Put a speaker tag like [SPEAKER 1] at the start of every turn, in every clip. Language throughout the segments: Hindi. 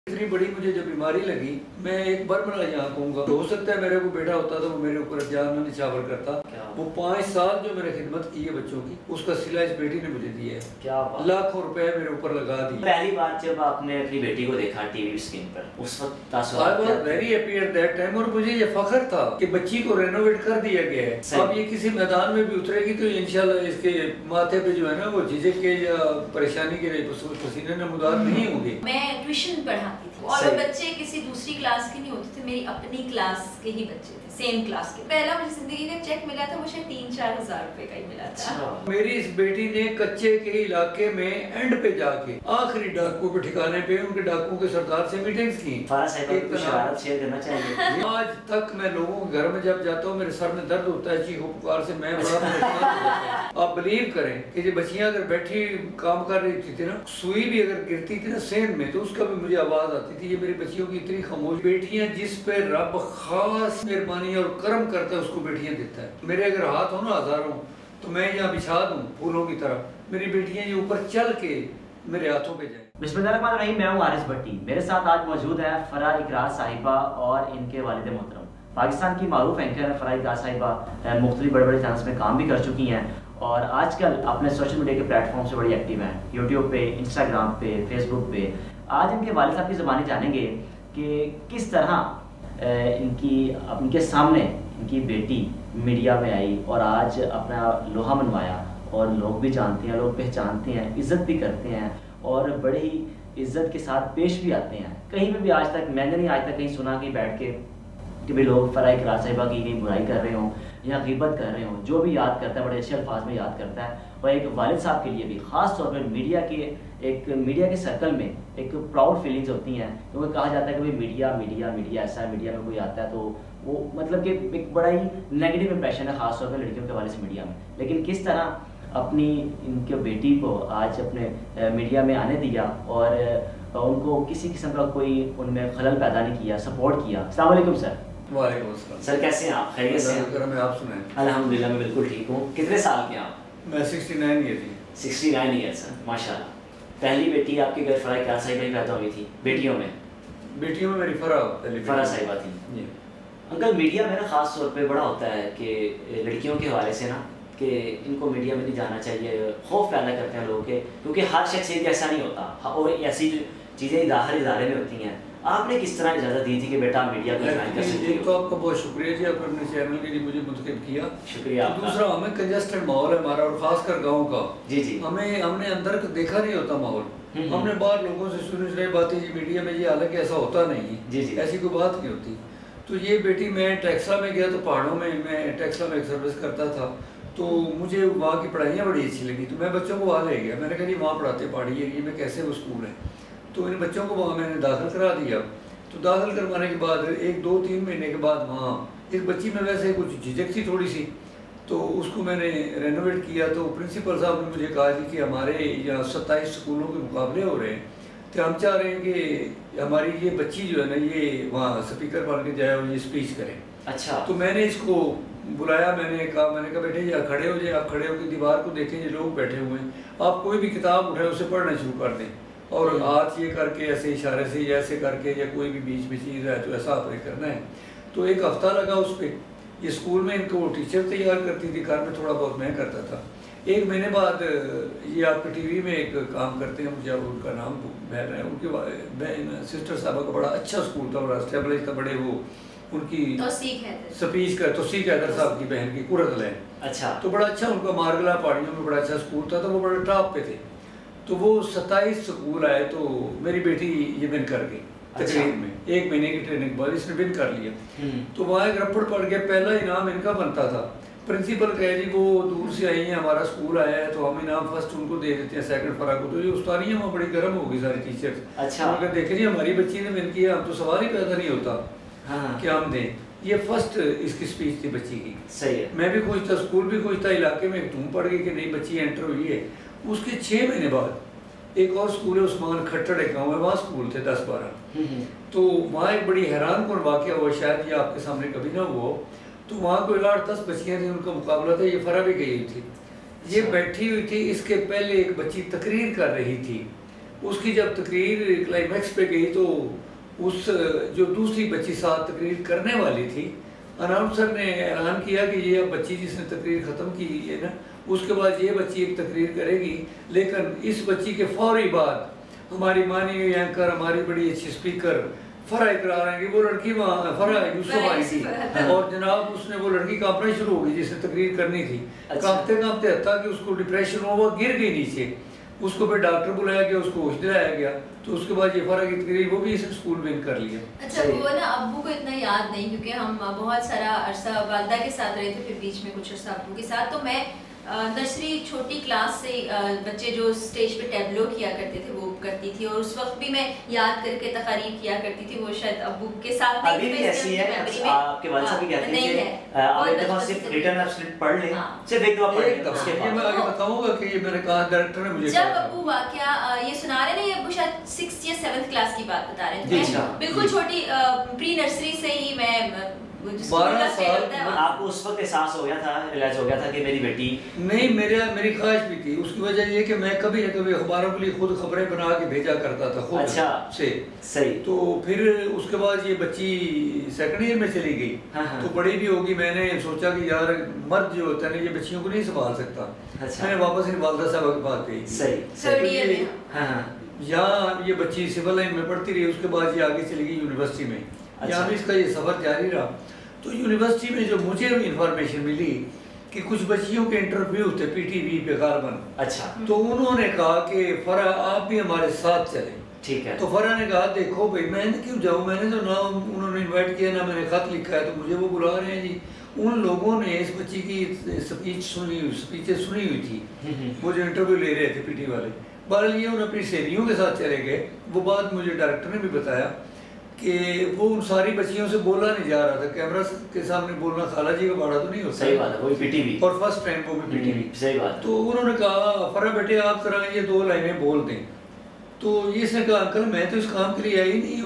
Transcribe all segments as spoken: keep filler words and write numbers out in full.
[SPEAKER 1] इतनी बड़ी मुझे जब बीमारी लगी, मैं एक बार बना यहाँ कहूँगा, हो सकता है मेरे को बेटा होता तो वो मेरे ऊपर जान में निछावर करता। वो पाँच साल जो मैंने खिदमत की है बच्चों की, उसका सिला इस बेटी ने मुझे दिया है।
[SPEAKER 2] क्या
[SPEAKER 1] लाखों रुपए मेरे ऊपर लगा दिए।
[SPEAKER 2] पहली बार जब आपने अपनी बेटी को देखा टीवी स्क्रीन पर, उस वक्त I
[SPEAKER 1] was very happy at that time, और मुझे ये फख्र था कि बच्ची को रेनोवेट कर दिया गया है। अब ये किसी मैदान में भी उतरेगी तो इंशाल्लाह इसके माथे पे जो है ना वो झिझक के या परेशानी के पसीने नमूदार नहीं होंगे।
[SPEAKER 3] मैं ट्यूशन पढ़ाती थी और वो बच्चे किसी दूसरी क्लास के नहीं होते थे, मेरी अपनी क्लास के ही बच्चे थे, सेम क्लास के। पहला मुझे जिंदगी में चेक मिला था, मुझे तीन चार हजार रुपए का ही मिला था।
[SPEAKER 1] मेरी इस बेटी ने कच्चे के इलाके में एंड पे जाके आखिरी डाकू के ठिकाने पे उनके डाकू के सरदार से मीटिंग्स की।
[SPEAKER 2] शेयर करना चाहिए।
[SPEAKER 1] आज तक मैं लोगों के घर में जब जाता हूँ मेरे सर में दर्द होता है, चीखो पुकार से मैं बड़ा परेशान। आप बिलीव करें कि जो बच्चियां अगर बैठी काम कर रही थी ना, सुई भी अगर गिरती थी ना सेंध में, तो उसका भी मुझे आवाज आती थी। ये मेरी बच्चियों की इतनी खामोश बेटियां जिस पे रब खास मेहरबानी और करम करता है उसको बेटियां देता है। मेरे अगर हाथ हो ना हजारों तो मैं यहाँ बिछा दूं फूलों की तरह, मेरी बेटियां ये ऊपर चल के मेरे हाथों पे जाए।
[SPEAKER 2] बिस्मिल्लाहिर्रहमानिर्रहीम, मैं हूँ हारिस भट्टी। मेरे साथ आज मौजूद है फराह इकरार साहिबा और इनके वालिद मोहतरम। पाकिस्तान की मारूफ एंकर है फराह इकरार साहिबा, मुख्तलिफ बड़े बड़े चैनल्स में काम भी कर चुकी हैं और आजकल अपने सोशल मीडिया के प्लेटफॉर्म से बड़ी एक्टिव हैं, यूट्यूब पे, इंस्टाग्राम पे, फेसबुक पे। आज इनके वालिद साहब की ज़बानी जानेंगे कि किस तरह इनकी इनके सामने इनकी बेटी मीडिया में आई और आज अपना लोहा मनवाया और लोग भी जानते हैं, लोग पहचानते हैं, इज़्ज़त भी करते हैं और बड़ी ही इज़्ज़त के साथ पेश भी आते हैं। कहीं पर भी आज तक मैंने नहीं आज तक कहीं सुना कि बैठ के कि भाई लोग फराह इकरार साहिबा की कहीं बुराई कर रहे हों या गिबत कर रहे हों। जो भी याद करता है बड़े अच्छे अल्फाज में याद करता है और एक वालिद साहब के लिए भी ख़ास तौर पर मीडिया के एक मीडिया के सर्कल में एक प्राउड फीलिंग्स होती हैं, क्योंकि कहा जाता है कि भाई मीडिया मीडिया मीडिया ऐसा है, मीडिया में कोई आता है तो वो मतलब कि एक बड़ा ही नेगेटिव इंप्रेशन है ख़ास तौर पर लड़कियों के हवाले से मीडिया में। लेकिन किस तरह अपनी इनके बेटी को आज अपने मीडिया में आने दिया और उनको किसी किस्म का कोई उनमें खलल पैदा नहीं किया, सपोर्ट किया। अस्सलाम वालेकुम सर।
[SPEAKER 1] वालेकुम अस्सलाम।
[SPEAKER 2] सर कैसे हैं आप? खैरियत से हैं?
[SPEAKER 1] मैं आप सुनाएं।
[SPEAKER 2] अल्हम्दुलिल्लाह मैं बिल्कुल ठीक हूँ। कितने साल के आप?
[SPEAKER 1] मैं सिक्सटी नाइन ईयर थी।
[SPEAKER 2] सिक्सटी नाइन ईयर्स माशाल्लाह। पहली बेटी आपके घर फराह इकरार साहिबा ही पैदा हुई थी? बेटियों में
[SPEAKER 1] बेटियों में मेरी फराह
[SPEAKER 2] फराह साहिबा थी। अंकल मीडिया में ना ख़ास तौर पे बड़ा होता है कि लड़कियों के हवाले से ना कि इनको मीडिया में नहीं जाना चाहिए, खौफ पैदा करते हैं लोगों के, क्योंकि हर शख्स ऐसा नहीं होता और ऐसी चीज़ें इदारे इदारे में होती हैं। आपने किस तरह इजाज़त दी थी कि बेटा मीडिया को ज्वाइन कर सकते हो?
[SPEAKER 1] तो आपका बहुत शुक्रिया जी, आपने अपने चैनल के लिए मुझे मुंतखब किया,
[SPEAKER 2] शुक्रिया।
[SPEAKER 1] तो दूसरा हमें कंजेस्टेड माहौल है हमारा और खासकर गाँव का।
[SPEAKER 2] जी जी।
[SPEAKER 1] हमें हमने अंदर देखा नहीं होता माहौल, हमने बाहर लोगों से सुनी सुनाई बातें जी मीडिया में, ये हालांकि ऐसा होता नहीं
[SPEAKER 2] जी जी,
[SPEAKER 1] ऐसी कोई बात नहीं होती। तो ये बेटी मैं टेक्सला में गया तो पहाड़ों में मैं टेक्सला में एक सर्विस करता था, तो मुझे वहाँ की पढ़ाइयाँ बड़ी अच्छी लगी, तो मैं बच्चों को वहाँ ले गया। मैंने कहा जी वहाँ पढ़ाते पहाड़ी एरिए में कैसे वो स्कूल है, तो इन बच्चों को वहाँ मैंने दाखिल करा दिया। तो दाखिल करवाने के बाद एक दो तीन महीने के बाद वहाँ एक बच्ची में वैसे कुछ झिझक थी थोड़ी सी, तो उसको मैंने रेनोवेट किया। तो प्रिंसिपल साहब ने मुझे कहा जी कि हमारे यहाँ सत्ताईस स्कूलों के मुकाबले हो रहे हैं, तो हम चाह रहे हैं कि हमारी ये बच्ची जो है ना ये वहाँ स्पीकर बन के जाए और ये स्पीच करें।
[SPEAKER 2] अच्छा।
[SPEAKER 1] तो मैंने इसको बुलाया, मैंने कहा मैंने कहा बेटे जी खड़े हो जाए, आप खड़े होकर दीवार को देखें, ये लोग बैठे हुए हैं, आप कोई भी किताब उठाए उसे पढ़ना शुरू कर दें और हाथ ये करके ऐसे इशारे से या ऐसे करके या कोई भी बीच में चीज़ है तो ऐसा आपने करना है। तो एक हफ्ता लगा उस पर। ये स्कूल में इनको वो टीचर तैयार करती थी, घर में थोड़ा बहुत मैं करता था। एक महीने बाद ये आपके टीवी में एक काम करते हैं, मुझे उनका नाम बहन है, उनके बहन सिस्टर साहबा का बड़ा अच्छा स्कूल था, बड़ा स्टेबलाइज था, बड़े वो उनकी स्पीच का तौसीक हैदर साहब की बहन की कुरत लैन।
[SPEAKER 2] अच्छा।
[SPEAKER 1] तो बड़ा अच्छा उनका मारगला पहाड़ियों में बड़ा अच्छा स्कूल था, तो वो बड़े टॉप पे थे। तो वो सत्ताईस स्कूल आए तो मेरी बेटी ये विन कर गई तकरीर में, एक महीने की ट्रेनिंग बाद इसने विन कर लिया। तो वहाँ एक रपड़ पड़ गया, पहला इनाम इनका बनता था। प्रिंसिपल कहे जी वो दूर से आई हैं, हमारा स्कूल आया है तो हम इनाम फर्स्ट उनको दे देते हैं, सेकंड फरा को। तो ये उस्तादियाँ वहाँ बड़ी गर्म हो गई सारी टीचर्स।
[SPEAKER 2] अच्छा।
[SPEAKER 1] उन्होंने देखे जी हमारी बच्ची ने विन किया, हम तो सवाल ही पैदा नहीं होता
[SPEAKER 2] हाँ।
[SPEAKER 1] कि हम दें। ये फर्स्ट इसकी स्पीच थी बच्ची की।
[SPEAKER 2] सही है।
[SPEAKER 1] मैं भी खुश था, स्कूल भी खुश था, इलाके में एक धूम पड़ गई कि नई बच्ची एंटर हुई है। उसके छः महीने बाद एक और स्कूल है उस्मान खट्टड़ एक गाँव है, वहाँ स्कूल थे दस बारह। तो वहाँ एक बड़ी हैरान कौन वाक़या हुआ, शायद ये आपके सामने कभी ना हुआ। तो वहाँ कोई आठ दस बच्चियाँ थी, उनका मुकाबला था, ये फरा भी गई हुई थी, ये बैठी हुई थी। इसके पहले एक बच्ची तकरीर कर रही थी, उसकी जब तकरीर क्लाइमैक्स पे गई तो उस जो दूसरी बच्ची साथ तकरीर करने वाली थी, अनाउंसर ने ऐलान किया कि ये अब बच्ची जिसने तकरीर ख़त्म की है ना, उसके बाद ये बच्ची एक तकरीर करेगी, लेकिन इस बच्ची के फौरी बाद हमारी माननीय एंकर, हमारी बड़ी अच्छी स्पीकर फरा इकरार आएंगी, वो लड़की वहाँ फरा यूसुफ आई थी और जनाब उसने वो लड़की कांपना शुरू हो गई जिसने तकरीर करनी थी। कांपते कांपते हत्ता कि उसको डिप्रेशन हुआ, गिर गई नीचे, उसको फिर डॉक्टर बुलाया गया, उसको होश दिलाया गया, तो उसके बाद ये फरा की तकरीर वो भी इस स्कूल में कर लिया।
[SPEAKER 3] अच्छा वो ना अब्बू को इतना याद नहीं क्योंकि हम बहुत सारा अरसा वालदा के साथ रहे थे, फिर बीच में कुछ अरसा अब्बू के साथ, तो मैं नर्सरी छोटी क्लास से बच्चे जो स्टेज पे टैबलो किया करते थे वो करती थी, और उस वक्त भी मैं याद करके तकरीर किया करती थी। वो शायद अब्बू के साथ
[SPEAKER 2] अभी भी ऐसी है, आपके वालिद साहब भी कहते हैं कि आप एक दफा सिर्फ रिटर्न एब्सोल्यूट पढ़ लें, सिर्फ एक दफा पढ़ लें, उसके बाद
[SPEAKER 1] मैं आगे बताऊंगा कि ये मैंने कहा डायरेक्टर ने मुझे
[SPEAKER 3] जब अब्बू वाकया ये सुना रहे ना, ये अब्बू शायद सिक्स या सेवंथ क्लास की बात बता रहे हैं, तो मैं बिल्कुल छोटी प्री नर्सरी से ही मैं
[SPEAKER 1] बारह साल
[SPEAKER 2] आपको उस वक्त एहसास हो गया था, रियलाइज हो गया था कि मेरी बेटी
[SPEAKER 1] नहीं, मेरे मेरी ख्वाहिश भी थी। उसकी वजह ये कि मैं कभी न कभी अखबारों के लिए खुद खबरें बना के भेजा करता था खुद
[SPEAKER 2] अच्छा
[SPEAKER 1] से
[SPEAKER 2] सही।
[SPEAKER 1] तो फिर उसके बाद ये बच्ची सेकंड ईयर में चली गई,
[SPEAKER 2] हाँ हाँ।
[SPEAKER 1] तो बड़ी भी होगी, मैंने सोचा कि यार मर्द जो होता है ना ये बच्चियों को नहीं संभाल सकता,
[SPEAKER 2] अच्छा।
[SPEAKER 1] मैंने वापस इन वालदा साहब के पास भेजी।
[SPEAKER 2] सही।
[SPEAKER 1] यहाँ ये बच्ची सिविल लाइन में पढ़ती रही, उसके बाद ये आगे चली गई यूनिवर्सिटी में, यहाँ भी इसका ये सफर जारी रहा। तो यूनिवर्सिटी में जो मुझे इंफॉर्मेशन मिली कि कुछ बच्चियों के इंटरव्यू थे पीटीवी पे गारबन,
[SPEAKER 2] अच्छा,
[SPEAKER 1] तो उन्होंने कहा कि फरा आप भी हमारे साथ चलें।
[SPEAKER 2] ठीक है।
[SPEAKER 1] तो फरा ने कहा देखो भाई मैंने क्यों जाऊँ, मैंने तो ना उन्होंने इनवाइट किया ना मैंने खत लिखा है, तो मुझे वो बुला रहे हैं जी। उन लोगों ने इस बच्ची की स्पीच सुनी स्पीचें सुनी हुई थी, वो जो इंटरव्यू ले रहे थे पीटी वाले, बहरहाल ये उन अपनी सहेलियों के साथ चले गए। वो बात मुझे डायरेक्टर ने भी बताया कि वो उन सारी बच्चियों से बोला नहीं जा रहा था, कैमरा के सामने बोलना खाला जी का बाड़ा तो नहीं होता।
[SPEAKER 2] सही बात है, वही पीटीवी
[SPEAKER 1] और फर्स्ट टाइम वो भी पीटीवी।
[SPEAKER 2] सही बात।
[SPEAKER 1] तो उन्होंने कहा फरा बेटे आप तरह ये दो लाइनें बोल दें, तो इसने कहा अंकल मैं तो इस काम के लिए आई नहीं,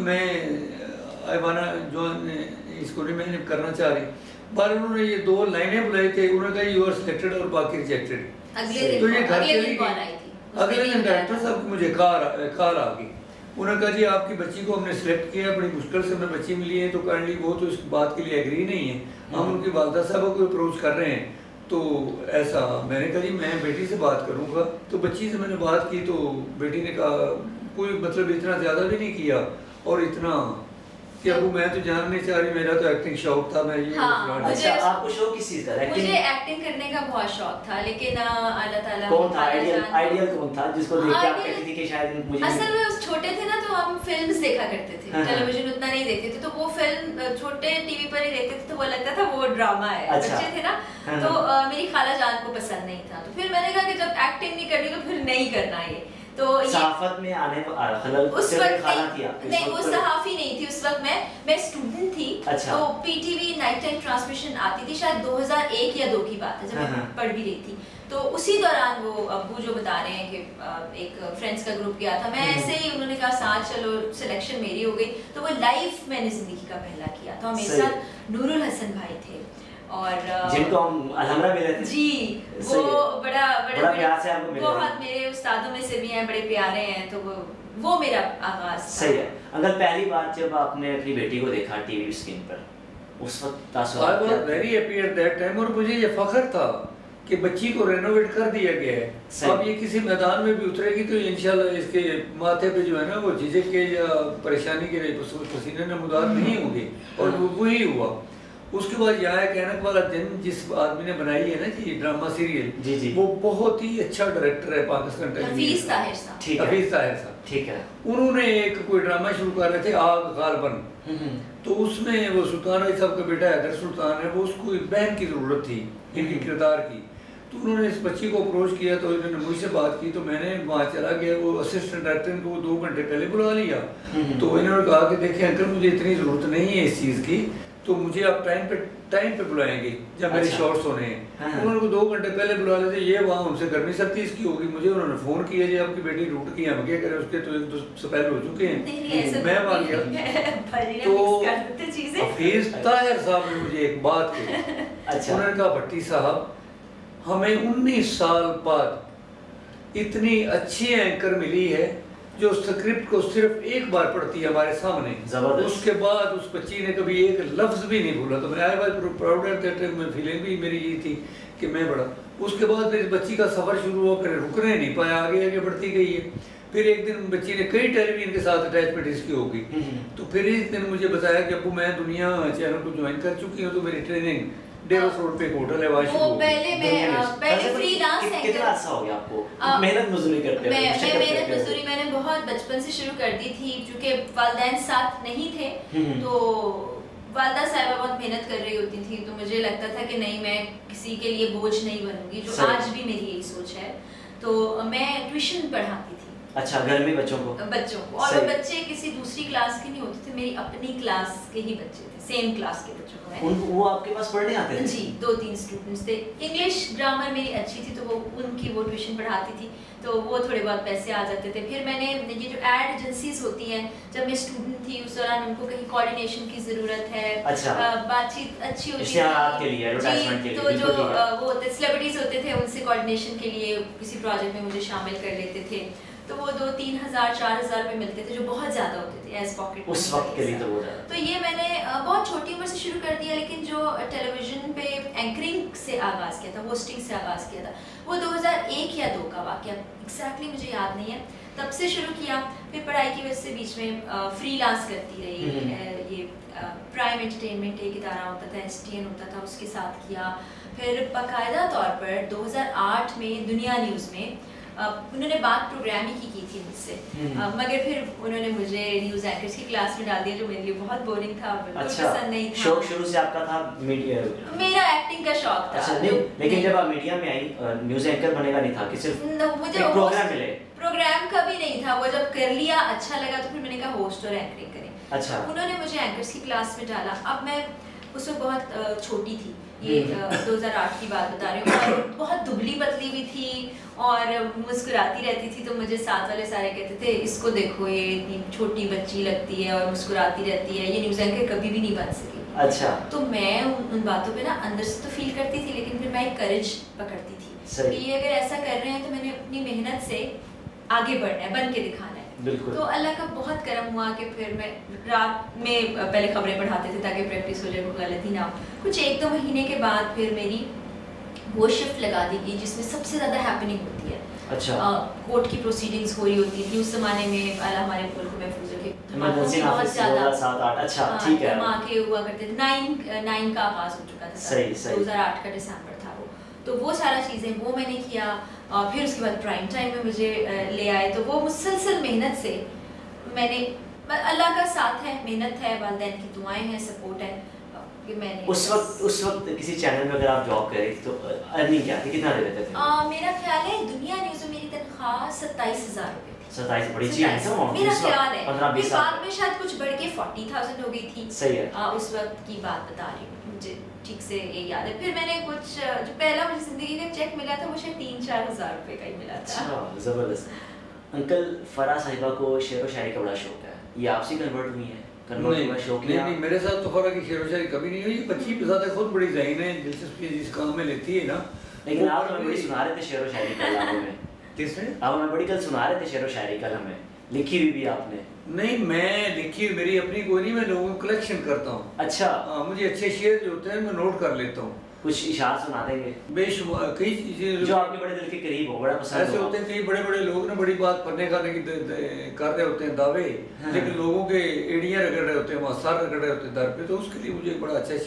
[SPEAKER 1] मैं आईवाना जो इसको नहीं मैं करना चाह रही। बार उन्होंने ये दो लाइनें बुलाई थे, उन्होंने कहा यू आर सिलेक्टेड और बाकी रिजेक्टेड। तो ये घर चली गई। अगले दिन डायरेक्टर साहब की मुझे कार कार आ गई, उन्होंने कहा जी आपकी बच्ची को हमने सिलेक्ट किया, बड़ी मुश्किल से हमें बच्ची मिली है, तो काइंडली वो तो इस बात के लिए एग्री नहीं है, हम उनकी वालदा साहबा को अप्रोच कर रहे हैं। तो ऐसा मैंने कहा जी मैं बेटी से बात करूंगा। तो बच्ची से मैंने बात की तो बेटी ने कहा कोई मतलब इतना ज़्यादा भी नहीं किया, और इतना कि अब मैं तो जान नहीं चाह रही, मेरा तो एक्टिंग शौक था, मैं ये
[SPEAKER 3] हाँ,
[SPEAKER 2] अच्छा आपको शौक किस चीज़ का?
[SPEAKER 3] मुझे एक्टिंग करने का बहुत शौक था, लेकिन अल्लाह ताला
[SPEAKER 2] कौन था आइडियल आइडियल कौन था जिसको देख के आप कहती थी कि शायद मुझे?
[SPEAKER 3] असल में उस छोटे थे ना तो हम फिल्म्स देखा करते थे, टेलीविजन उतना नहीं देखते थे, तो वो फिल्म छोटे टीवी पर ही देखते थे, तो वो लगता था वो ड्रामा है, बच्चे थे ना, तो मेरी खाला जान को पसंद नहीं था। तो फिर मैंने कहा कि जब एक्टिंग नहीं करनी तो फिर नहीं करना ये। तो
[SPEAKER 2] सहाफत में आने खलल
[SPEAKER 3] उस वक्त
[SPEAKER 2] खाना थी
[SPEAKER 3] नहीं, वो सहाफी नहीं थी उस वक्त, मैं मैं स्टूडेंट थी। अच्छा। तो पीटीवी नाइट टाइम ट्रांसमिशन आती थी, शायद दो हज़ार एक या दो की बात है, जब मैं पढ़ भी रही थी। तो उसी दौरान वो अब्बू जो बता रहे हैं कि एक फ्रेंड्स का ग्रुप गया था, मैं ऐसे ही उन्होंने कहा साथ चलो, सिलेक्शन मेरी हो गई। तो वो लाइव मैंने जिंदगी का पहला किया था, मेरे साथ नूरुल हसन भाई थे और
[SPEAKER 2] जिनको हम अलहमरा मिले थे
[SPEAKER 3] जी, वो बड़ा बड़ा,
[SPEAKER 2] बड़ा प्यार से आपको मिले,
[SPEAKER 3] बहुत मेरे उस्तादों में से भी हैं, बड़े प्यारे हैं। तो वो वो मेरा आगाज था।
[SPEAKER 2] सही है। अंकल पहली बार जब आपने अपनी बेटी को देखा टीवी स्क्रीन पर, उस वक्त तासुरात
[SPEAKER 1] I was very happy at that time, और मुझे ये फख्र था कि बच्ची को रेनोवेट कर दिया गया है। अब ये किसी मैदान में भी उतरेगी तो इंशाल्लाह इसके माथे पे जो है ना वो झिझक के या परेशानी के पसीने नमूदार नहीं होंगे, और वो वही हुआ। उसके बाद यहाँ एक ऐनक वाला दिन जिस आदमी ने बनाई है ना जी ड्रामा सीरियल, जी जी, वो बहुत ही अच्छा डायरेक्टर है पाकिस्तान टेलीविजन,
[SPEAKER 3] हफीज ताहिर साहब।
[SPEAKER 2] ठीक है,
[SPEAKER 1] हफीज ताहिर साहब, ठीक है। उन्होंने एक कोई ड्रामा शुरू कर रहे थे आग गालबन, तो उसमें वो सुल्तान भाई साहब का बेटा हैदर सुल्तान है, वो उसको एक बहन की जरूरत थी इनकी किरदार की। तो उन्होंने इस बच्ची को अप्रोच किया, तो इन्होंने मुझसे बात की, तो मैंने वहाँ चला गया, वो असिस्टेंट डायरेक्टर को दो घंटे पहले बुला लिया। तो इन्होंने कहा कि देखिए अंकल मुझे इतनी ज़रूरत नहीं है इस चीज़ की, तो मुझे आप टाइम पे टाइम पे बुलाएंगे जब मेरे शॉट्स होने हैं। हाँ। उन्होंने को दो घंटे पहले बुला लेते, ये वहाँ उनसे गर्मी सर्दी इसकी होगी। मुझे उन्होंने फ़ोन किया जी आपकी बेटी रूट की, हम क्या करें, उसके तो एक दो स्पेल हो चुके हैं। मैं वहाँ गया तो हफीज ताहिर साहब ने मुझे एक बात कही। अच्छा। उन्होंने कहा भट्टी साहब हमें उन्नीस साल बाद इतनी अच्छी एंकर मिली है जो स्क्रिप्ट को सिर्फ एक बार पढ़ती है हमारे सामने, उसके बाद उस बच्ची ने कभी एक लफ्ज़ भी नहीं भूला। तो मैं I was proud at that, में फीलिंग भी मेरी ये थी कि मैं बड़ा। उसके बाद मेरी बच्ची का सफ़र शुरू हुआ, फिर रुकने नहीं पाया, आगे आगे बढ़ती गई है। फिर एक दिन बच्ची ने कई टेलीविजन के साथ अटैचमेंट इसकी होगी, तो फिर एक दिन मुझे बताया कि अबू मैं दुनिया चैनल को ज्वाइन कर चुकी हूँ, तो मेरी ट्रेनिंग डेवस रोड पे एक होटल है वहाँ शुरू हो गई।
[SPEAKER 3] पहले मैं पहले फ्रीलांस एंकर,
[SPEAKER 2] कितना अर्सा हो गया आपको मेहनत मजदूरी करते
[SPEAKER 3] मैं मैं मेहनत मजदूरी मैंने बहुत बचपन से शुरू कर दी थी, क्योंकि वालिदैन साथ नहीं थे, तो वालदा साहिबा बहुत मेहनत कर रही होती थी, तो मुझे लगता था कि नहीं मैं किसी के लिए बोझ नहीं बनूंगी, जो आज भी मेरी यही सोच है। तो मैं ट्यूशन पढ़ाती थी।
[SPEAKER 2] अच्छा, घर में बच्चों को
[SPEAKER 3] बच्चों को और वो बच्चे किसी दूसरी क्लास के नहीं होते थे, मेरी अपनी क्लास के ही बच्चे थे, सेम क्लास के बच्चों को मैं
[SPEAKER 2] उन, वो आपके पास पढ़ने आते थे?
[SPEAKER 3] जी, दो तीन स्टूडेंट्स थे। इंग्लिश ग्रामर मेरी अच्छी थी, तो वो उनकी वो ट्यूशन पढ़ाती थी, तो वो थोड़े बहुत पैसे आ जाते थे। फिर मैंने ये जो एड एजेंसीज होती हैं, जब मैं स्टूडेंट थी उस दौरान उनको कहीं कोऑर्डिनेशन की जरूरत है,
[SPEAKER 2] अच्छा,
[SPEAKER 3] बातचीत अच्छी होती
[SPEAKER 2] थी के लिए, एडवर्टाइजमेंट के लिए,
[SPEAKER 3] तो जो वो होते सेलिब्रिटीज होते थे उनसे कोऑर्डिनेशन के लिए किसी प्रोजेक्ट में मुझे शामिल कर लेते थे, तो वो दो तीन हजार चार हजार रुपए मिलते थे, जो बहुत ज्यादा होते थे एज पॉकेट
[SPEAKER 2] उस वक्त के लिए। तो वो
[SPEAKER 3] तो ये मैंने बहुत छोटी उम्र से शुरू कर दिया, लेकिन जो टेलीविजन पे एंकरिंग से आगाज़ किया था, होस्टिंग से आगाज़ किया था, वो दो हज़ार एक या दो का वाक़या, एग्जैक्टली मुझे याद नहीं है, तब से शुरू किया। फिर पढ़ाई की वजह से बीच में फ्रीलांस करती रही। ये प्राइम एंटरटेनमेंट एक इदारा होता था, एस टी एन होता था, उसके साथ किया। फिर बाकायदा तौर पर दो हज़ार आठ में दुनिया न्यूज़ में Uh, उन्होंने बात प्रोग्राम ही की की थी मुझसे, uh, मगर फिर उन्होंने मुझे न्यूज़ एंकर्स की क्लास में डाल दिया, जो मेरे लिए बहुत बोरिंग था, बिल्कुल
[SPEAKER 2] अच्छा,
[SPEAKER 3] पसंद नहीं था।
[SPEAKER 2] शौक शुरू से आपका था मीडिया?
[SPEAKER 3] मेरा एक्टिंग का शौक था।
[SPEAKER 2] अच्छा, नहीं, लेकिन जब आप मीडिया में आई, न्यूज़ एंकर बनेगा नहीं था कि सिर्फ
[SPEAKER 3] मुझे
[SPEAKER 2] प्रोग्राम मिले?
[SPEAKER 3] प्रोग्राम का भी नहीं था, वो जब कर लिया अच्छा लगा तो फिर मैंने कहा होस्ट और एंकरिंग करें।
[SPEAKER 2] अच्छा,
[SPEAKER 3] उन्होंने मुझे एंकर्स की क्लास में डाला। अब मैं उस वक्त बहुत छोटी थी, ये दो हज़ार आठ की बात बता रही हूँ, और बहुत दुबली पतली भी थी और मुस्कुराती रहती थी, तो मुझे साथ वाले सारे कहते थे इसको देखो ये इतनी छोटी बच्ची लगती है और मुस्कुराती रहती है, ये न्यूज़ एंकर कभी भी नहीं बन सकी।
[SPEAKER 2] अच्छा,
[SPEAKER 3] तो मैं उन, उन बातों पे ना अंदर से तो फील करती थी, लेकिन फिर मैं एक करेज पकड़ती थी कि ये अगर ऐसा कर रहे हैं तो मैंने अपनी मेहनत से आगे बढ़ना है, बन के दिखाना है।
[SPEAKER 2] बिल्कुल।
[SPEAKER 3] तो अल्लाह का बहुत करम हुआ कि फिर मैं रात में पहले खबरें पढ़ाते थे ताकि प्रैक्टिस हो जाए, वो गलती ना हो। कुछ एक दो महीने के बाद फिर मेरी वो शिफ्ट लगा दी गई जिसमें सबसे ज़्यादा हैपनिंग होती है।
[SPEAKER 2] अच्छा,
[SPEAKER 3] कोर्ट की प्रोसीडिंग्स हो रही होती थी उस ज़माने में, अल्लाह हमारे मुल्क में महफूज रखे,
[SPEAKER 2] बहुत ज़्यादा सात आठ अच्छा ठीक है
[SPEAKER 3] धमाके हुआ करते थे। नाइन नाइन का आगाज़ हो चुका था,
[SPEAKER 2] सही सही
[SPEAKER 3] दो हज़ार आठ का दिसंबर था वो, तो वो सारा चीज़ें वो मैंने किया। और फिर उसके बाद प्राइम टाइम में मुझे ले आए, तो वो मुसलसल मेहनत से मैंने, अल्लाह का साथ है, मेहनत है, वालिदैन की दुआएं हैं, सपोर्ट है कि मैंने
[SPEAKER 2] उस वक्त उस वक्त किसी चैनल में अगर आप जॉब कर रही थी तो अर्निंग क्या थी, कितना दे देते थे?
[SPEAKER 3] आ, मेरा ख्याल है दुनिया न्यूज़ में मेरी तनख्वाह सत्ताईस हजार रुपए थी।
[SPEAKER 2] सत्ताईस बड़ी चीज है,
[SPEAKER 3] मेरा ख्याल है
[SPEAKER 2] पंद्रह बीस
[SPEAKER 3] बाद में शायद कुछ बढ़ के चालीस हज़ार हो गई थी।
[SPEAKER 2] सही है।
[SPEAKER 3] आ, उस वक्त की बात बता रही हूँ, मुझे ठीक से ये याद है। फिर मैंने कुछ जो पहला मुझे जिंदगी का चेक मिला था वो शायद तीन चार हजार रुपए का ही मिला था।
[SPEAKER 2] अच्छा, जबरदस्त। अंकल फराह साहिबा को शेर व शायरी का बड़ा शौक है, ये आपसे कन्वर्ट हुई है?
[SPEAKER 1] नहीं, नहीं नहीं मेरे साथ तो फराह की शेर व शायरी कभी नहीं हुई। बच्ची पे ज़्यादा खुद बड़ी ज़हीन है, दिलचस्पी जिस काम में लेती है ना।
[SPEAKER 2] लेकिन आप हमें बड़ी सुना रहे थे शेर व शायरी कल हमें।
[SPEAKER 1] किसने?
[SPEAKER 2] आप हमें बड़ी कल सुना रहे थे शेर व शायरी कल हमें, लिखी हुई भी आपने?
[SPEAKER 1] नहीं, मैं लिखी मेरी अपनी कोई नहीं, मैं लोगों को कलेक्शन करता हूँ।
[SPEAKER 2] अच्छा,
[SPEAKER 1] आ, मुझे अच्छे शेर जो होते हैं मैं नोट कर लेता हूँ।
[SPEAKER 2] कुछ इशार सुना देंगे?
[SPEAKER 1] बेशुमार कई चीजें
[SPEAKER 2] जो आपके बड़े दिल के करीब हो, बड़ा पसंद
[SPEAKER 1] ऐसे होते हैं। कई बड़े बड़े लोग ना बड़ी बात पढ़ने खाने की कर रहे होते हैं दावे, हाँ। लेकिन लोगों के एड़ियाँ रगड़ रहे होते हैं, वहाँ सर रगड़ रहे होते हैं दर पे। तो उसके लिए मुझे एक बड़ा अच्छा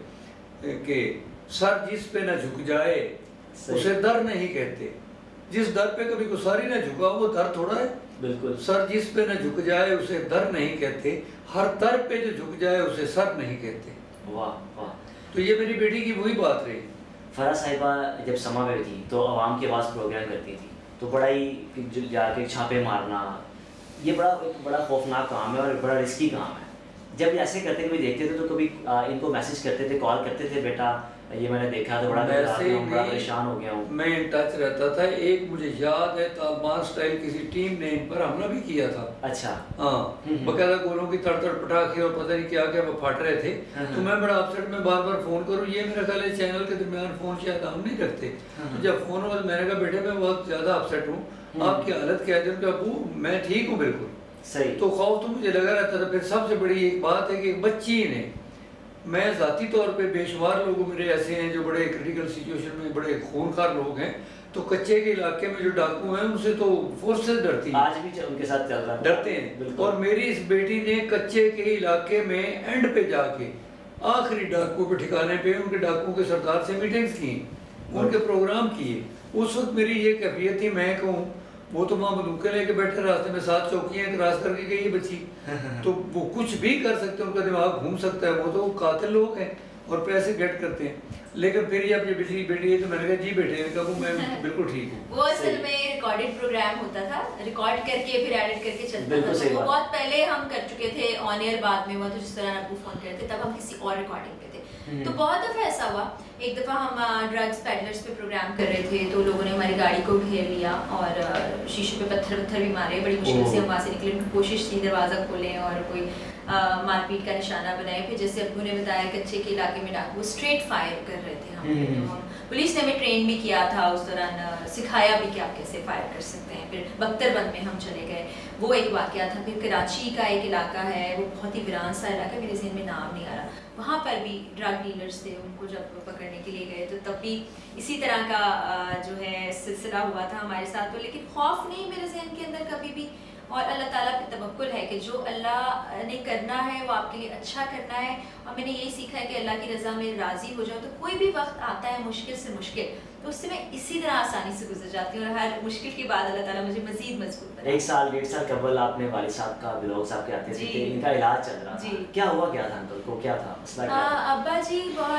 [SPEAKER 1] शेर कि सर जिस पे न झुक जाए उसे दर नहीं कहते, जिस दर पे कभी गुसारी ना झुका वो दर थोड़ा है।
[SPEAKER 2] बिल्कुल।
[SPEAKER 1] सर जिस पे न झुक जाए उसे दर नहीं कहते, हर दर पे जो झुक जाए उसे सर नहीं कहते।
[SPEAKER 2] वाह वाह।
[SPEAKER 1] तो ये मेरी बेटी की वही बात रही।
[SPEAKER 2] फराह साहिबा जब समा में थी तो आवाम के पास प्रोग्राम करती थी, तो बड़ा ही जाके छापे मारना, ये बड़ा एक बड़ा खौफनाक काम है और बड़ा रिस्की काम है। जब ऐसे करते कभी देखते थे तो कभी आ, इनको मैसेज करते थे, कॉल करते थे, बेटा ये मैंने देखा तो बड़ा बड़ा परेशान हो गया हूँ?
[SPEAKER 1] मैं इन टच रहता था। एक मुझे याद है तालिबान स्टाइल किसी टीम ने इन पर हमला भी किया था।
[SPEAKER 2] अच्छा।
[SPEAKER 1] हाँ, बकायदा गोलों की तड़तड़ पटाखे और पता नहीं क्या क्या वो फट रहे थे। तो मैं बड़ा अपसेट में बार बार फोन करूँ, ये मेरा ख्याल है चैनल के दरमियान फोन शायद हम नहीं रखते। तो जब फोन हुआ मैंने कहा बेटे मैं बहुत ज्यादा अपसेट हूँ, आपकी हालत क्या है? अबू मैं ठीक हूँ बिल्कुल
[SPEAKER 2] सही।
[SPEAKER 1] तो खौफ तो मुझे लगा रहता था। फिर सबसे बड़ी एक बात है कि एक बच्ची ने, मैं ज़ाती तौर पे बेशुमार लोग मेरे ऐसे हैं जो बड़े क्रिटिकल सिचुएशन में बड़े खूनखार लोग हैं, तो कच्चे के इलाके में जो डाकू हैं उनसे तो फोर्सेस डरती हैं,
[SPEAKER 2] आज भी उनके साथ चल रहा है,
[SPEAKER 1] डरते हैं। और मेरी इस बेटी ने कच्चे के इलाके में एंड पे जाके आखिरी डाकू के ठिकाने पे उनके डाकुओं के सरदार से मीटिंग्स की, उनके प्रोग्राम किए। उस वक्त मेरी ये कैफियत थी, मैं कहूँ वो तो वहाँ बंदूकें लेके बैठे रास्ते में, सात चौकियाँ क्रॉस करके गई है बच्ची। तो वो कुछ भी कर सकते हैं, उनका दिमाग घूम सकता है, वो तो कातिल लोग हैं और पैसे गेट करते हैं। लेकिन फिर ये अपनी बेटी बेटी है तो मैंने कहा जी बेटे, ने कहा मैं बिल्कुल ठीक हूँ।
[SPEAKER 3] वो असल में रिकॉर्डेड प्रोग्राम होता था, रिकॉर्ड करके फिर एडिट करके चलता था। तो वो बहुत पहले हम कर चुके थे, ऑन एयर बाद में हुआ तो जिस तरह अबू फोन करते तब हम किसी और रिकॉर्डिंग पे थे। तो बहुत दफ़ा ऐसा हुआ, एक दफ़ा हम ड्रग्स पैडलर्स पे प्रोग्राम कर रहे थे तो लोगों ने हमारी गाड़ी को घेर लिया और शीशे पे पत्थर पत्थर भी मारे। बड़ी मुश्किल से हम वहाँ से निकले, उनकी कोशिश थी दरवाज़ा खोलें और कोई मारपीट का निशाना बनाए। फिर जैसे अब्बू ने बताया कच्चे के इलाके में डाकू स्ट्रेट फायर कर रहे थे हम, तो पुलिस ने हमें ट्रेन भी किया था उस दौरान, सिखाया भी कि आप कैसे फायर कर सकते हैं। फिर बख्तरबंद में हम चले गए, वो एक वाक़या था। फिर कराची का एक इलाका है, वो बहुत ही वीरान सा इलाका, मेरे ज़हन में नाम नहीं आ रहा, वहाँ पर भी ड्रग डीलर्स थे, उनको जब पकड़ने के लिए गए तो तब भी इसी तरह का जो है सिलसिला हुआ था हमारे साथ। तो लेकिन खौफ नहीं मेरे ज़हन के अंदर कभी भी, और अल्लाह ताला पे तवक्कुल है कि जो अल्लाह ने करना है वो आपके लिए अच्छा करना है। और मैंने यही सीखा है कि अल्लाह की रज़ा में राज़ी हो जाओ, तो कोई भी वक्त आता है मुश्किल से मुश्किल, तो उससे मैं इसी तरह आसानी से गुजर जाती हूँ और हर मुश्किल के बाद अल्लाह ताला मुझे मज़ीद मजबूत बनाता है।
[SPEAKER 2] एक साल डेढ़ साल कबल आपने वालिद साहब का व्लॉग साहब के आते थे, इनका इलाज चल रहा था, क्या हुआ, क्या था अंकल को, क्या था मसला?
[SPEAKER 3] हाँ, अब्बा जी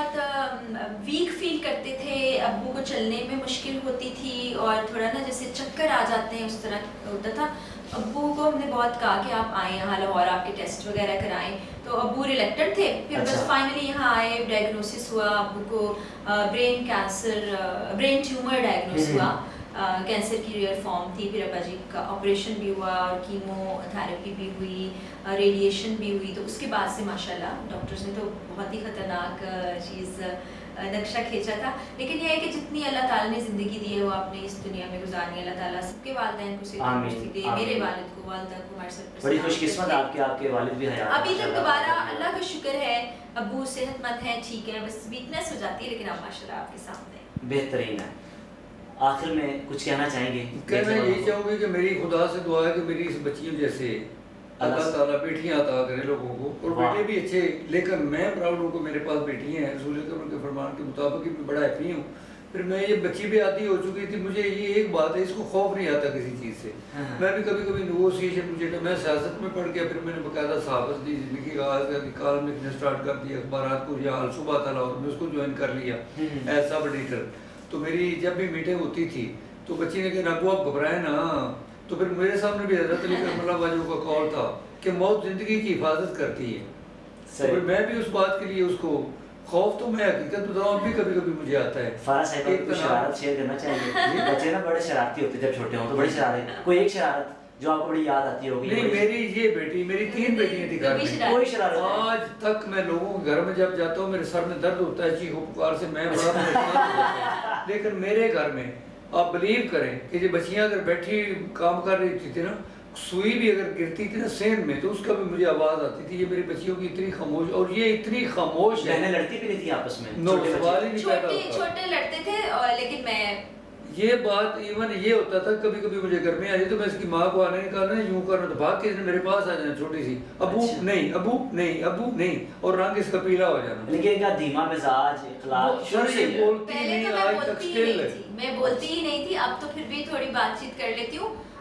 [SPEAKER 3] बहुत वीक फील करते थे, अब्बू को चलने में मुश्किल होती थी और थोड़ा ना जैसे चक्कर आ जाते हैं उस तरह होता था। अब्बू को हमने बहुत कहा कि आप आएँ यहाँ लाहौर, आपके टेस्ट वगैरह कराएं, तो अब्बू रिलेक्टेड थे। फिर अच्छा। बस फाइनली यहाँ आए, डायग्नोसिस हुआ, अब्बू को brain cancer, brain tumour diagnose हुआ, कैंसर की रेयर फॉर्म थी। फिर अब्बा जी का ऑपरेशन भी हुआ और कीमोथेरेपी भी हुई, रेडिएशन भी हुई। तो उसके बाद से माशाल्लाह डॉक्टर्स ने तो बहुत ही ख़तरनाक चीज़ नक्शा खींचा था। लेकिन यह है कि जितनी अल्लाह ताला ने ज़िंदगी दी है वो आपने इस दुनिया में गुजारनी है। अल्लाह ताला सबके वालिदैन को सेहत दे, मेरे वालिद को, वालिदा को, हमारे सब
[SPEAKER 2] बड़ी खुशकिस्मत आपके आपके वालिद भी हयात
[SPEAKER 3] अभी तक दोबारा अल्लाह का शुक्र है, अब्बू सेहतमंद है, ठीक है, बस वीकनेस हो जाती है, लेकिन अब माशाल्लाह आपके सामने
[SPEAKER 2] बेहतरीन है। आखिर में कुछ कहना चाहेंगे?
[SPEAKER 1] कहना यही चाहूँगी कि मेरी खुदा से दुआ है कि मेरी इस बच्चियों जैसे अल्लाह ताला बेटियाँ अता करे लोगों को, और बेटे भी अच्छे। लेकिन मैं प्राउड हूँ कि मेरे पास बेटियाँ हैं, रसूल अकरम के फरमान के मुताबिक मैं बड़ा हैप्पी हूँ। फिर मैं ये बच्ची भी आती हो चुकी थी, मुझे ये एक बात है, इसको खौफ नहीं आता किसी चीज़ से। मैं भी कभी कभी नेगोशिएशन, मुझे मैं सियासत में पढ़ गया, फिर मैंने बाकायदा सहाफ़त दी, ज़िंदगी का आगाज़ करके कॉलम लिखना स्टार्ट कर दिया, अखबार को या अल सुबह था लाहौर में उसको ज्वाइन कर लिया एज सब एडिटर। तो मेरी जब भी मीटिंग होती थी तो बच्ची ने कहा नबू आप घबराए ना, तो फिर मेरे सामने भी हज़रत अली करमल्लाह वजहू का कॉल था कि मौत ज़िंदगी की हिफाजत करती है। तो फिर मैं भी उस बात के लिए उसको खौफ, तो मैं हकीकत बताऊँ अभी कभी कभी मुझे आता है।
[SPEAKER 2] फारा साहब एक शरारत शेयर करना चाहिए, बच्चे ना बड़े शरारती होते जब छोटे हों तो बड़ी शरारत, कोई एक शरारत जो आपको बड़ी याद आती होगी?
[SPEAKER 1] नहीं, मेरी ये बेटी, मेरी तीन बेटियां थी घर में,
[SPEAKER 2] कोई शरारत
[SPEAKER 1] आज तक मैं लोगों के घर में जब जाता हूँ मेरे सर में दर्द होता है चीखो पुकार से, मैं बड़ा परेशान। लेकिन मेरे घर में आप बिलीव करें कि ये बच्चियां अगर बैठी काम कर रही थी ना, सुई भी अगर गिरती थी ना सेंध में तो उसका भी मुझे आवाज आती थी। ये मेरी बच्चियों की इतनी खामोश, और ये इतनी खामोश है,
[SPEAKER 2] लड़ती भी नहीं थी आपस में,
[SPEAKER 1] नो सवाल ही नहीं पैदा
[SPEAKER 3] होता। छोटे लड़ते थे और लेकिन मैं
[SPEAKER 1] ये बात इवन ये होता था कभी कभी मुझे घर में आ जाए तो मैं इसकी माँ को आने का ना यूं करना, तो भाग के इसने मेरे पास आ जाना छोटी सी, अबू अच्छा। नहीं अबू नहीं अबू नहीं, और रंग इसका पीला हो जाना।
[SPEAKER 2] लेकिन इनका धीमा मिजाज, इखलाक शुरू से
[SPEAKER 1] बोलती नहीं, आज तक स्टिल
[SPEAKER 3] मैं बोलती ही नहीं थी, अब तो फिर भी थोड़ी बातचीत कर लेती हूँ।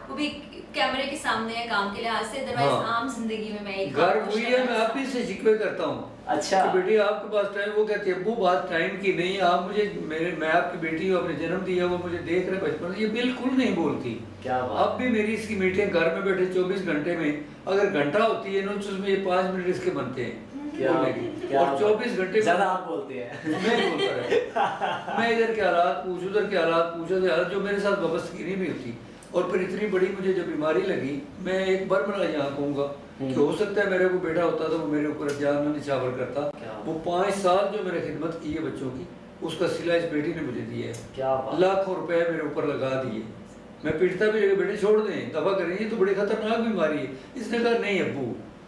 [SPEAKER 3] वो भी कैमरे के सामने है काम के लिहाज से, अदरवाइज
[SPEAKER 1] हाँ।
[SPEAKER 3] आम जिंदगी में मैं एक
[SPEAKER 1] घर हुई है, मैं आप ही से शिकवे करता हूँ।
[SPEAKER 2] अच्छा
[SPEAKER 1] तो बेटी आपके पास टाइम, वो कहती है अब्बू बात टाइम की नहीं, आप मुझे मेरे मैं आपकी बेटी हूँ, आपने जन्म दिया, वो मुझे देख रहे बचपन से, ये बिल्कुल नहीं बोलती।
[SPEAKER 2] क्या बात।
[SPEAKER 1] अब भी मेरी इसकी मीटिंग घर में बैठे चौबीस घंटे में अगर घंटा होती है ना तो उसमें ये पाँच मिनट इसके बनते हैं
[SPEAKER 2] क्या, क्या
[SPEAKER 1] और चौबीस घंटे
[SPEAKER 2] ज़्यादा आप बोलते हैं।
[SPEAKER 1] मैं बोलता रहे मैं इधर के हालात पूछ, उधर के हालात पूछ, हालात जो मेरे साथ वाबस्तगी नहीं होती। और फिर इतनी बड़ी मुझे जब बीमारी लगी, मैं एक बार बना यहाँ कहूँगा कि हो सकता है मेरे को बेटा होता तो वो मेरे ऊपर जान निछावर करता। वो पाँच साल जो मैंने खिदमत की है बच्चों की, उसका सिला इस बेटी ने मुझे दिया है।
[SPEAKER 2] क्या
[SPEAKER 1] लाखों रुपए मेरे ऊपर लगा दिए। मैं पीटता भी बेटे छोड़ दें, दफा करें, तो बड़ी खतरनाक बीमारी है। इसने कहा नहीं अब्बू,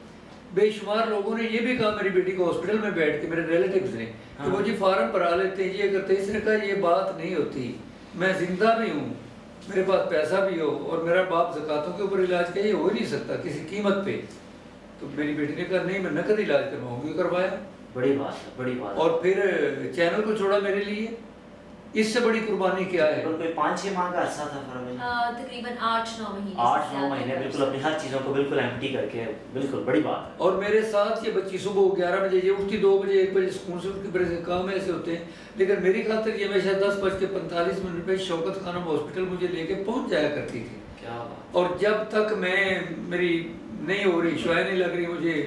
[SPEAKER 1] बेशुमार लोगों ने ये भी कहा मेरी बेटी को हॉस्पिटल में बैठ के, मेरे रिलेटिव्स ने, कि वो जी फार्म भरा लेते हैं, ये करते हैं। इसने कहा ये बात नहीं होती, मैं जिंदा भी हूँ, मेरे पास पैसा भी हो और मेरा बाप ज़कातों के ऊपर इलाज किया, ये हो ही नहीं सकता किसी कीमत पे। तो मेरी बेटी ने कहा नहीं मैं नकद इलाज करवाऊंगी, करवाया।
[SPEAKER 2] बड़ी बात है, बड़ी बात।
[SPEAKER 1] और फिर चैनल को छोड़ा मेरे लिए, इससे बड़ी कुर्बानी क्या है।
[SPEAKER 2] कोई पाँच छह माह का अरसा था फरवरी,
[SPEAKER 3] तकरीबन आठ नौ महीने
[SPEAKER 2] आठ नौ महीने बिल्कुल अपनी हर चीज़ों को बिल्कुल एम्प्टी करके, बिल्कुल बड़ी बात है।
[SPEAKER 1] और मेरे साथ ये बच्ची सुबह ग्यारह बजे ये उठती, दो बजे एक बजे स्कूल से उठती, बड़े से काम ऐसे होते हैं, लेकिन मेरी खातिर ये हमेशा दस बज के पैंतालीस मिनट पे शौकत खानम हॉस्पिटल मुझे लेके पहुंच जाया करती थी।
[SPEAKER 2] क्या बात।
[SPEAKER 1] और जब तक मैं मेरी नहीं हो रही, शुआएं नहीं लग रही, मुझे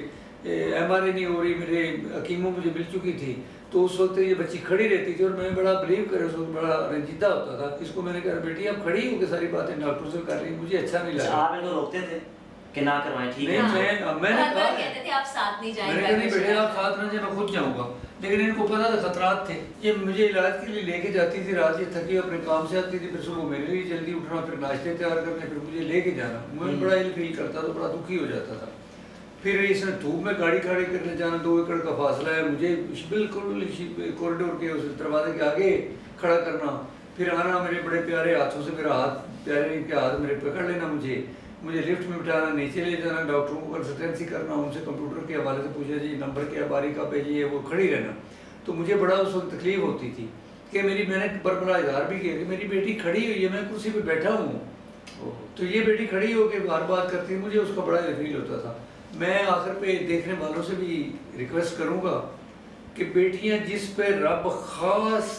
[SPEAKER 1] एम आर आई नहीं हो रही, मेरे हकीमों मुझे मिल चुकी थी, तो उस वक्त ये बच्ची खड़ी रहती थी और मैं बड़ा बिलीव करे, उस वक्त बड़ा रंजीदा होता था। इसको मैंने कहा बेटी आप खड़ी हो के सारी बातें डॉक्टर से कर रही, मुझे अच्छा नहीं लगा।
[SPEAKER 2] आप इनको रोकते थे कि ना करवाएं, ठीक है?
[SPEAKER 1] नहीं, मैं मैंने कहा
[SPEAKER 3] कहते थे आप साथ नहीं जाएंगे,
[SPEAKER 1] मैंने कहा नहीं बेटे आप साथ न जाए, मैं खुद जाऊंगा। लेकिन इनको पता था खतरात थे। ये मुझे इलाज के लिए लेके जाती थी, रात ये थकी अपने काम से आती थी, फिर सुबह मेरे लिए जल्दी उठना, फिर नाश्ते तैयार करने, फिर मुझे लेके जाना। मैं बड़ा इल फील करता था, बड़ा दुखी हो जाता था। फिर इसने धूप में गाड़ी खड़ी करने जाना, दो एकड़ का फासला है, मुझे बिल्कुल कॉरिडोर के उस दरवाजे के आगे खड़ा करना, फिर आना, मेरे बड़े प्यारे हाथों से मेरा हाथ, प्यारे के हाथ मेरे पकड़ लेना, मुझे मुझे लिफ्ट में बिठाना, नीचे ले जाना, डॉक्टरों को कंसल्टेंसी करना, उनसे कंप्यूटर के हवाले से पूछा जी नंबर क्या, बारी का भेजिए, वो खड़ी रहना। तो मुझे बड़ा उस वक्त तकलीफ होती थी कि मेरी, मैंने बरबरा इजहार भी किया कि मेरी बेटी खड़ी हुई है, मैं कुर्सी पे बैठा हूँ, तो ये बेटी खड़ी होकर बार बात करती है, मुझे उसका बड़ा फील होता था। मैं आखिर पे देखने वालों से भी रिक्वेस्ट करूँगा कि बेटियाँ जिस पे रब ख़ास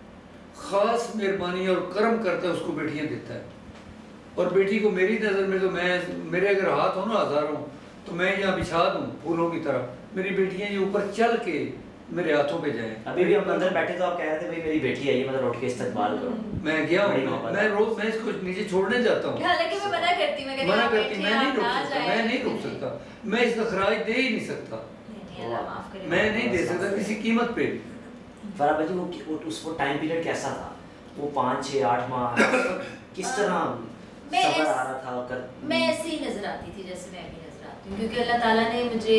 [SPEAKER 1] ख़ास मेहरबानी और करम करता है उसको बेटियाँ देता है। और बेटी को मेरी नज़र में तो मैं, मेरे अगर हाथ हो ना हज़ारों, तो मैं यहाँ बिछा दूँ फूलों की तरह, मेरी बेटियाँ ये ऊपर चल के मेरे हाथों पे जाएं।
[SPEAKER 2] अभी भी हम अंदर बैठे तो आप कह रहे थे भाई मेरी बेटी आई है, मतलब उठ के इस्तकबाल करो।
[SPEAKER 1] मैं गया हूँ, मैं रोज मैं इसको नीचे छोड़ने जाता हूँ,
[SPEAKER 3] हालांकि मैं मना करती मैं
[SPEAKER 1] मना करती मैं नहीं रोक सकता, मैं नहीं रोक सकता, मैं इसका खराज दे ही नहीं सकता, मैं नहीं दे सकता किसी कीमत पे।
[SPEAKER 2] फराह भाई वो उस वो टाइम पीरियड कैसा था, वो पाँच छः आठ माह किस तरह सबर आ रहा था? कर
[SPEAKER 3] मैं ऐसे ही नजर आती थी जैसे मैं भी नजर आती हूँ, क्योंकि अल्लाह ताला ने मुझे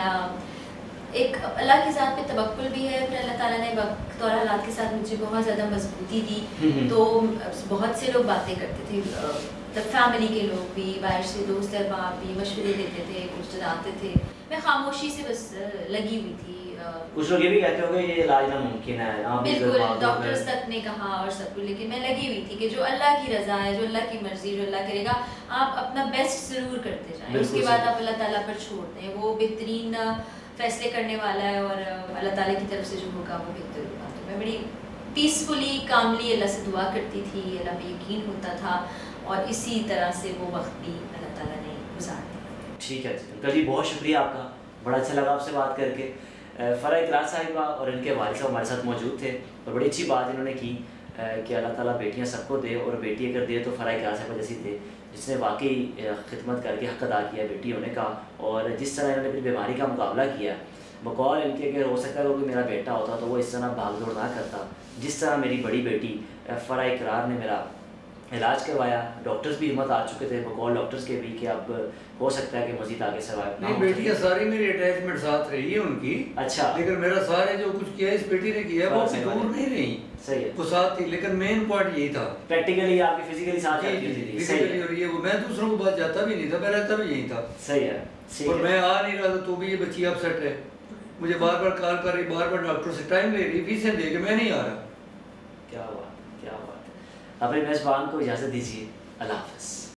[SPEAKER 3] एक, अल्लाह की ज़ात पे तवक्कुल भी है, फिर अल्लाह ताला ने वक्त और हालात के साथ मुझे बहुत ज़्यादा मजबूती दी। तो बहुत से लोग बातें करते थे, तब फैमिली के लोग भी, बाहर से दोस्त अहबाब भी मशवरे देते थे, कुछ बताते थे, मैं खामोशी से बस लगी हुई थी।
[SPEAKER 2] कुछ लोग ये भी कहते होंगे ये इलाज नामुमकिन है,
[SPEAKER 3] बिल्कुल डॉक्टर्स तक ने कहा और सब कुछ, लेकिन मैं लगी हुई थी कि जो अल्लाह की रज़ा है, जो अल्लाह की मर्जी, जो अल्लाह करेगा, आप अपना बेस्ट ज़रूर करते जाएं, उसके बाद आप अल्लाह ताला पर छोड़ दें, वो बेहतरीन फैसले करने वाला है और अल्लाह ताला की तरफ से जो होगा वो बेहतर होगा। तो मैं बड़ी पीसफुली कामली अल्लाह से दुआ करती थी, अल्लाह पे यकीन होता था और इसी तरह से वो वक्त भी अल्लाह ताला ने गुजार दिया।
[SPEAKER 2] ठीक है जी, जी बहुत शुक्रिया आपका, बड़ा अच्छा लगा आपसे बात करके। फराह इकरार साहिबा और इनके वालिद साहब हमारे साथ मौजूद थे और बड़ी अच्छी बात इन्होंने की कि अल्लाह ताला बेटियां सबको दे, और बेटी अगर दे तो फराह इकरार साहिबा जैसी दे जिसने वाकई खिदमत करके हक अदा किया बेटी होने का, और जिस तरह इन्होंने अपनी बीमारी का मुकाबला किया, बकौल इनके अगर हो सकता है कि मेरा बेटा होता तो वो इस तरह भाग दौड़ ना करता, जिस तरह मेरी बड़ी बेटी फराह इकरार ने मेरा इलाज करवाया। डॉक्टर्स भी हिम्मत आ चुके थे, बकौल डॉक्टर्स के भी, कि अब हो सकता है कि मजीद आगे सर्वाइव ना हो।
[SPEAKER 1] बेटियां सारी मेरी अटैचमेंट साथ रही है उनकी,
[SPEAKER 2] अच्छा,
[SPEAKER 1] लेकिन मेरा सारे जो कुछ किया इस बेटी ने किया वो दूर नहीं रही,
[SPEAKER 2] सही है,
[SPEAKER 1] वो साथ थी, लेकिन मेन पॉइंट यही था
[SPEAKER 2] प्रैक्टिकली आपकी फिजिकली साथ रहती थी,
[SPEAKER 1] फिजिकली, और ये वो मैं दूसरों को बात जाता भी नहीं था, मैं रहता भी यही था,
[SPEAKER 2] सही है,
[SPEAKER 1] और मैं आ नहीं रहा था तो भी ये बच्ची अपसेट है, मुझे बार बार कॉल कर रही, बार बार डॉक्टर से टाइम ले रही, फीसें दे के मैं नहीं आ रहा।
[SPEAKER 2] क्या बात क्या बात। अपने मेजबान को इजाज़त दीजिए, अल्लाह हाफ़िज़।